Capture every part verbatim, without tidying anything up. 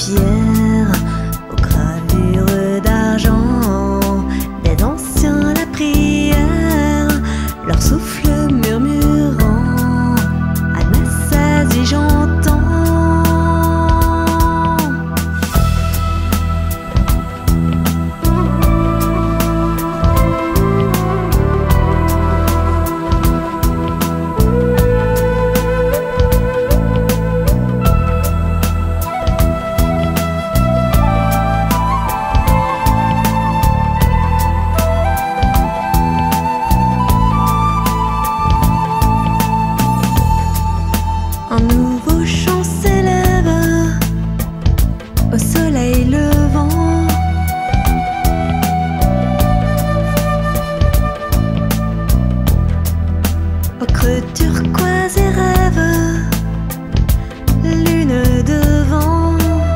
pierre, aux gravures d'argent, des anciens la prière, leur souffle murmurant, Anasazi j'entends. Un nouveau chant s'élève au soleil levant. Ochre, turquoise et rêve, lune devant.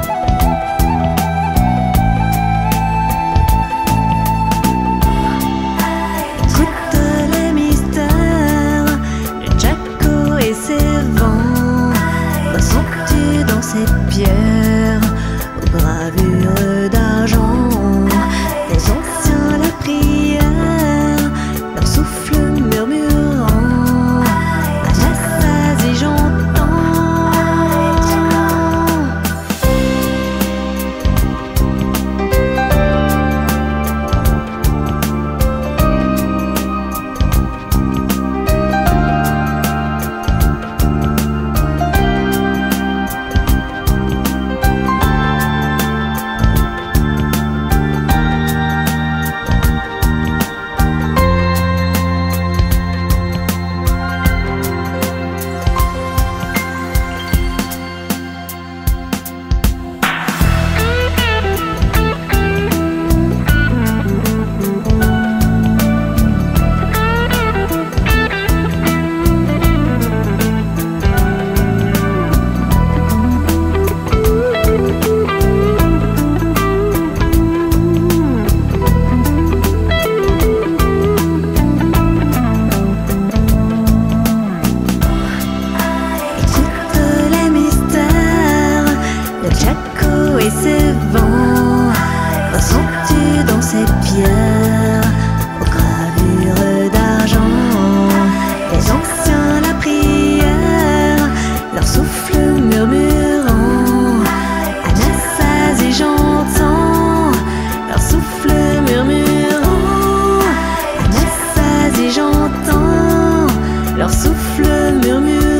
Écoute les mystères, le Chaco et ses vents. Ressens-tu dans cette pierre aux gravures d'argent, des anciens la prière, leur souffle murmurant, Anasazi j'entends. Et ses vents, ressens-tu dans cette pierre aux gravures d'argent, les anciens la prière, leur souffle murmurant, Anasazi j'entends, leur souffle murmurant, Anasazi j'entends, leur souffle murmurant.